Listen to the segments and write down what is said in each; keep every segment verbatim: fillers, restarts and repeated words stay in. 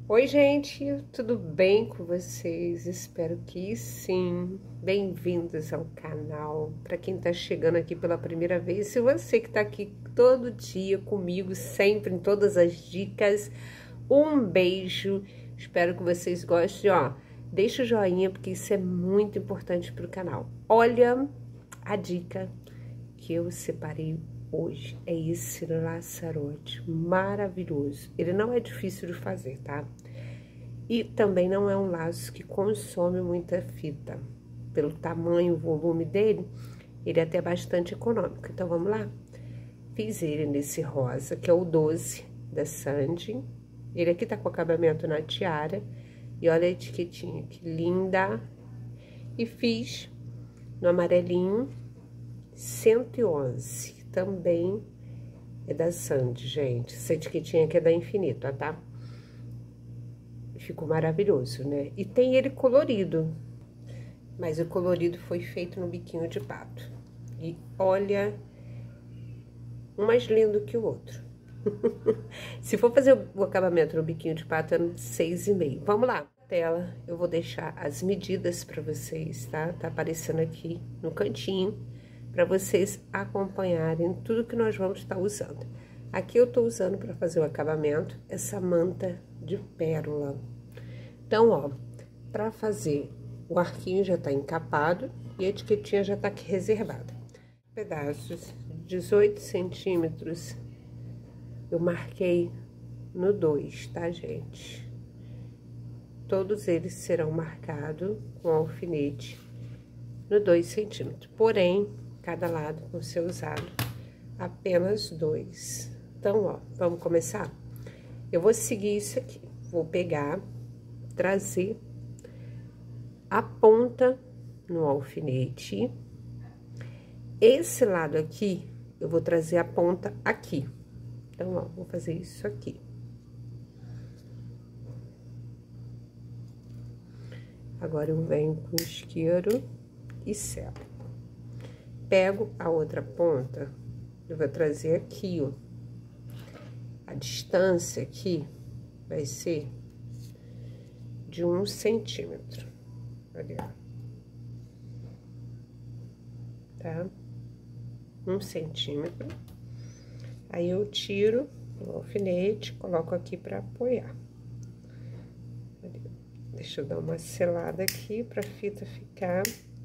Oi, gente, tudo bem com vocês? Espero que sim. Bem-vindos ao canal. Para quem tá chegando aqui pela primeira vez, se você que tá aqui todo dia comigo, sempre em todas as dicas, um beijo. Espero que vocês gostem, ó. Deixa o joinha porque isso é muito importante pro canal. Olha a dica que eu separei hoje, é esse laçarote maravilhoso. Ele não é difícil de fazer, tá? E também não é um laço que consome muita fita. Pelo tamanho e volume dele, ele é até bastante econômico. Então, vamos lá? Fiz ele nesse rosa, que é o doze da Sandy. Ele aqui tá com acabamento na tiara. E olha a etiquetinha, que linda. E fiz no amarelinho cento e onze. Também é da Sandy, gente. Essa etiquetinha aqui é da Infinito, tá? Ficou maravilhoso, né? E tem ele colorido, mas o colorido foi feito no biquinho de pato. E olha, um mais lindo que o outro. Se for fazer o acabamento no biquinho de pato, é seis e meio. Vamos lá. Na tela, eu vou deixar as medidas para vocês, tá? Tá aparecendo aqui no cantinho, para vocês acompanharem tudo que nós vamos estar usando. Aqui eu tô usando para fazer o acabamento essa manta de pérola. Então, ó, para fazer, o arquinho já tá encapado e a etiquetinha já tá aqui reservada. Pedaços, dezoito centímetros, eu marquei no dois, tá, gente? Todos eles serão marcados com alfinete no dois centímetros, porém, cada lado vai ser usado apenas dois. Então, ó, vamos começar? Eu vou seguir isso aqui, vou pegar, trazer a ponta no alfinete. Esse lado aqui, eu vou trazer a ponta aqui. Então, ó, vou fazer isso aqui. Agora, eu venho com o isqueiro e selo. Pego a outra ponta, eu vou trazer aqui, ó. A distância aqui vai ser de um centímetro. Olha. Tá? Um centímetro. Aí, eu tiro o alfinete, coloco aqui pra apoiar. Deixa eu dar uma selada aqui pra fita ficar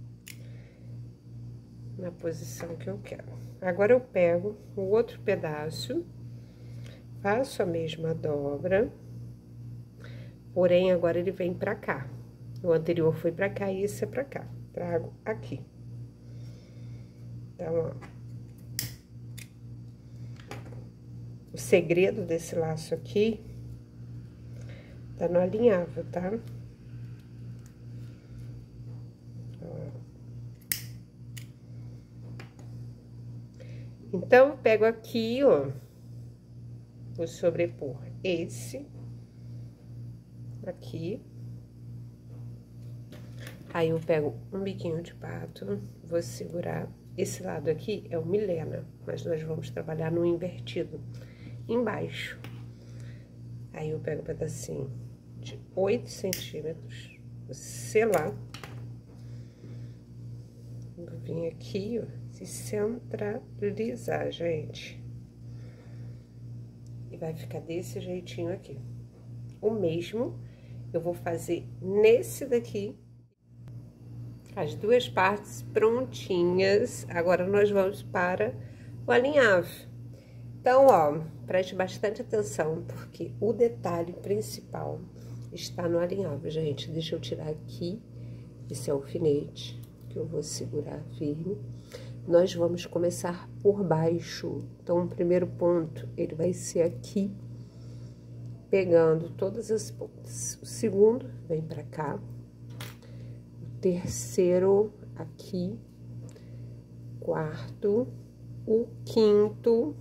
na posição que eu quero. Agora, eu pego o outro pedaço, faço a mesma dobra, porém, agora ele vem pra cá. O anterior foi pra cá e esse é pra cá. Trago aqui. Então, ó. O segredo desse laço aqui tá no alinhável, tá? Então, eu pego aqui, ó, vou sobrepor esse aqui. Aí, eu pego um biquinho de pato, vou segurar. Esse lado aqui é o Milena, mas nós vamos trabalhar no invertido, embaixo. Aí, eu pego um pedacinho de oito centímetros, vou selar. Vou vir aqui, ó, se centralizar, gente. E vai ficar desse jeitinho aqui. O mesmo eu vou fazer nesse daqui. As duas partes prontinhas. Agora, nós vamos para o alinhável. Então, ó, preste bastante atenção, porque o detalhe principal está no alinhável, gente. Deixa eu tirar aqui esse alfinete, que eu vou segurar firme. Nós vamos começar por baixo. Então, o primeiro ponto, ele vai ser aqui, pegando todas as pontas. O segundo vem pra cá. O terceiro aqui. Quarto. O quinto.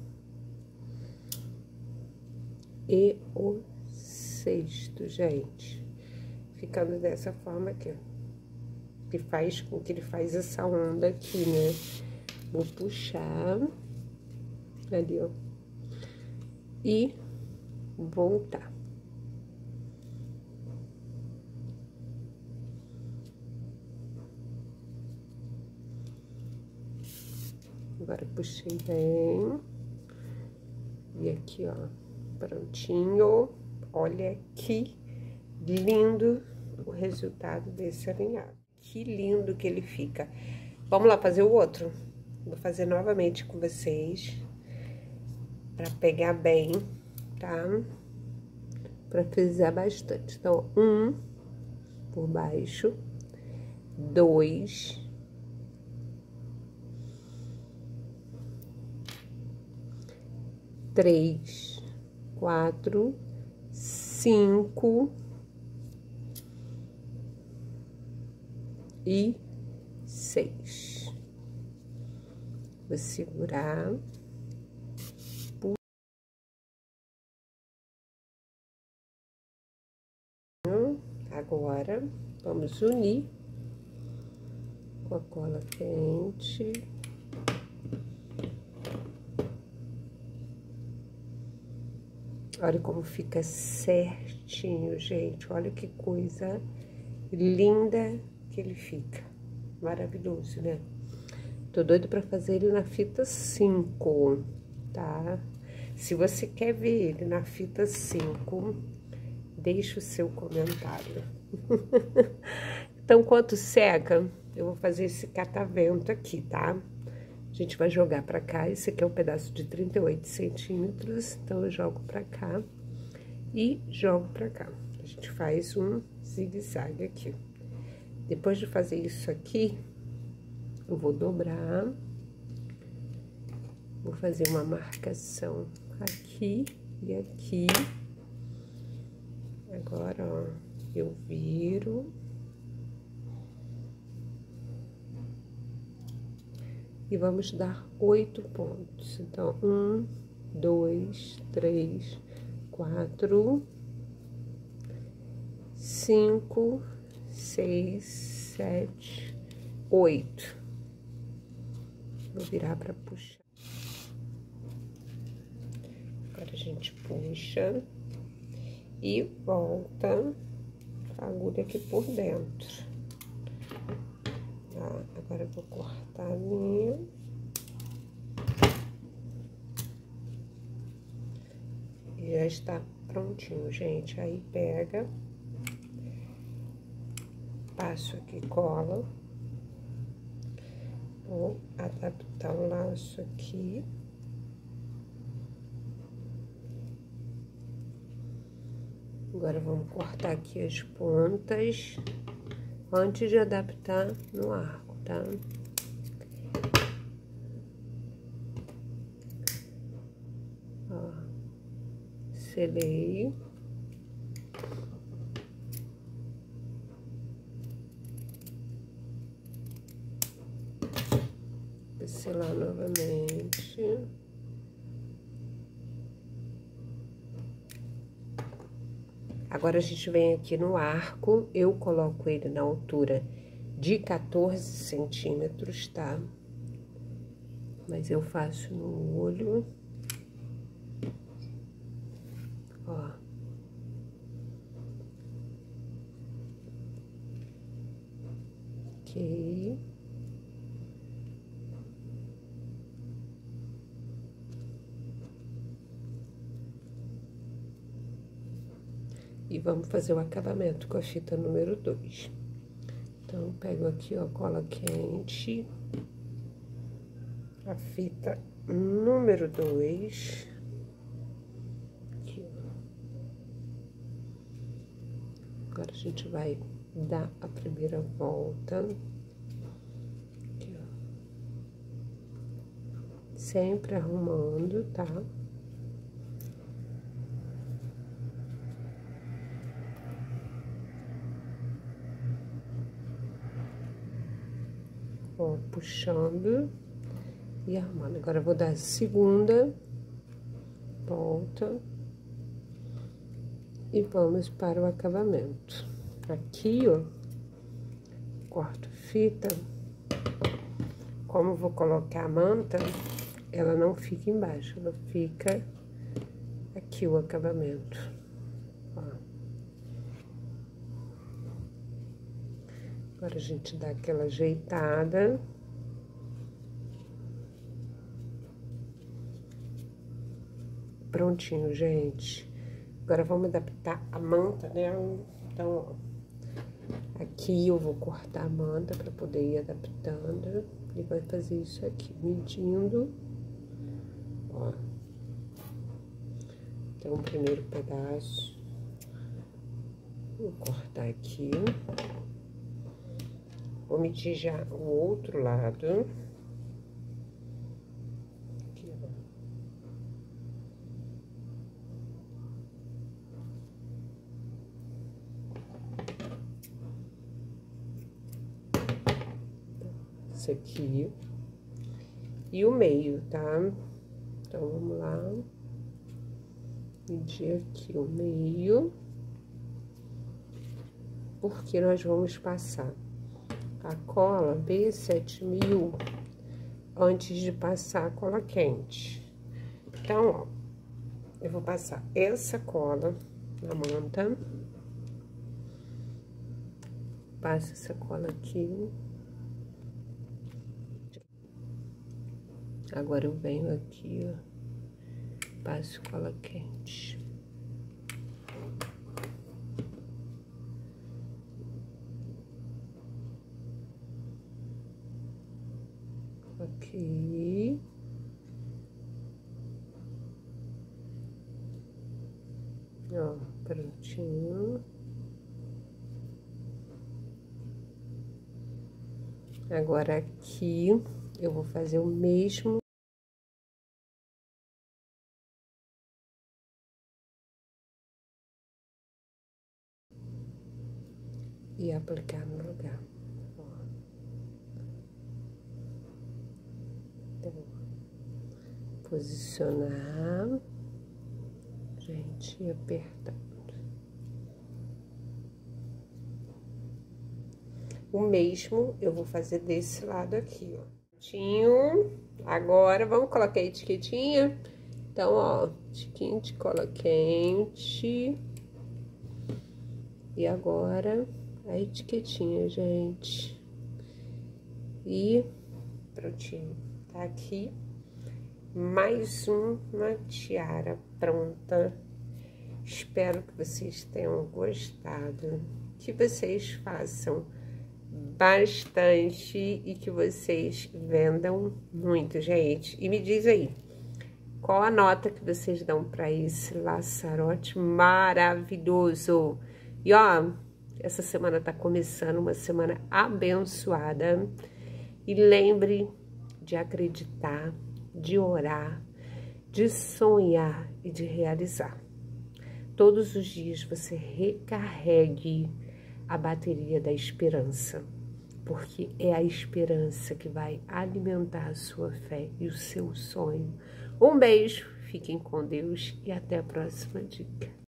E o sexto, gente. Ficando dessa forma aqui, ó. Que faz com que ele faz essa onda aqui, né? Vou puxar ali, ó, e voltar. Agora puxei bem. E aqui, ó, prontinho. Olha que lindo o resultado desse alinhado. Que lindo que ele fica. Vamos lá fazer o outro? Vou fazer novamente com vocês. Pra pegar bem, tá? Pra frisar bastante. Então, um por baixo. Dois. Três. Quatro. Cinco. E seis. Vou segurar. Agora, vamos unir com a cola quente. Olha como fica certinho, gente. Olha que coisa linda que ele fica. Maravilhoso, né? Tô doida pra fazer ele na fita cinco, tá? Se você quer ver ele na fita cinco, deixa o seu comentário. Então, enquanto seca, eu vou fazer esse catavento aqui, tá? A gente vai jogar pra cá. Esse aqui é um pedaço de trinta e oito centímetros. Então, eu jogo pra cá e jogo pra cá. A gente faz um zigue-zague aqui. Depois de fazer isso aqui, eu vou dobrar. Vou fazer uma marcação aqui e aqui. Agora, ó, eu viro. E vamos dar oito pontos. Então, um, dois, três, quatro, cinco, seis, sete, oito. Vou virar para puxar. Agora a gente puxa e volta a agulha aqui por dentro. Tá? Agora eu vou cortar a linha. E já está prontinho, gente. Aí pega, passo aqui, cola. Vou adaptar o laço aqui. Agora, vamos cortar aqui as pontas antes de adaptar no arco, tá? Ó, selei. Selar novamente. Agora, a gente vem aqui no arco, eu coloco ele na altura de quatorze centímetros, tá? Mas eu faço no olho. Ó. Ok. E vamos fazer o acabamento com a fita número dois. Então, pego aqui, ó, cola quente. A fita número dois. Aqui, ó. Agora, a gente vai dar a primeira volta. Aqui, ó. Sempre arrumando, tá? Ó, puxando e arrumando. Agora, eu vou dar a segunda volta e vamos para o acabamento. Aqui, ó, corto fita. Como eu vou colocar a manta, ela não fica embaixo, ela fica aqui o acabamento. Ó. Agora, a gente dá aquela ajeitada. prontinho, gente. Agora vamos adaptar a manta, né? Então, ó, aqui eu vou cortar a manta para poder ir adaptando. E vai fazer isso aqui, medindo. Ó. Então, o primeiro pedaço, vou cortar aqui. Vou medir já o outro lado. Aqui, ó. Esse aqui. E o meio, tá? Então, vamos lá. Medir aqui o meio. Porque nós vamos passar a cola B sete mil antes de passar a cola quente. Então, ó, eu vou passar essa cola na manta. Passo essa cola aqui. Agora eu venho aqui, ó, passo cola quente. Aqui. Ó, prontinho. Agora aqui eu vou fazer o mesmo. E aplicar no lugar. Ó. Então, posicionar, gente, e apertando. O mesmo eu vou fazer desse lado aqui, ó. Agora, vamos colocar a etiquetinha. Então, ó, tiquinho de cola quente. E agora, a etiquetinha, gente. E prontinho, tá aqui. Mais uma tiara pronta. Espero que vocês tenham gostado, que vocês façam bastante e que vocês vendam muito, gente. E me diz aí, qual a nota que vocês dão para esse laçarote maravilhoso? E ó, essa semana tá começando, uma semana abençoada. E lembre de acreditar, de orar, de sonhar e de realizar. Todos os dias você recarregue a bateria da esperança, porque é a esperança que vai alimentar a sua fé e o seu sonho. Um beijo, fiquem com Deus e até a próxima dica.